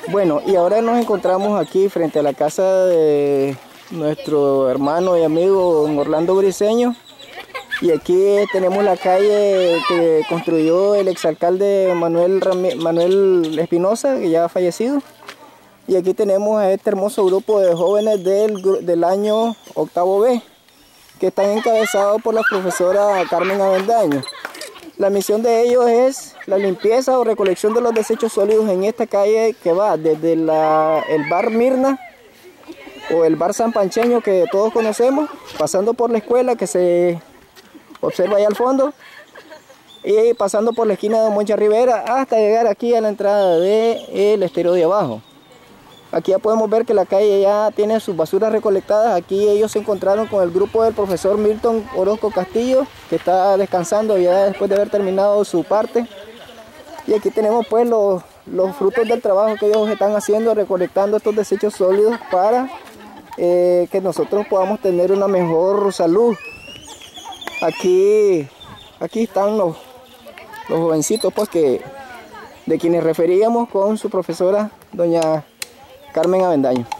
Bueno, y ahora nos encontramos aquí frente a la casa de nuestro hermano y amigo don Orlando Briceño. Y aquí tenemos la calle que construyó el exalcalde Manuel Espinosa, que ya ha fallecido. Y aquí tenemos a este hermoso grupo de jóvenes del año octavo B, que están encabezados por la profesora Carmen Avendaño. La misión de ellos es la limpieza o recolección de los desechos sólidos en esta calle que va desde el bar Mirna o el bar San Pancheño que todos conocemos, pasando por la escuela que se observa allá al fondo y pasando por la esquina de Moncha Rivera hasta llegar aquí a la entrada del estero de abajo. Aquí ya podemos ver que la calle ya tiene sus basuras recolectadas. Aquí ellos se encontraron con el grupo del profesor Milton Orozco Castillo, que está descansando ya después de haber terminado su parte. Y aquí tenemos pues los frutos del trabajo que ellos están haciendo, recolectando estos desechos sólidos para que nosotros podamos tener una mejor salud. Aquí están los jovencitos pues, de quienes referíamos con su profesora, doña Carmen Avendaño.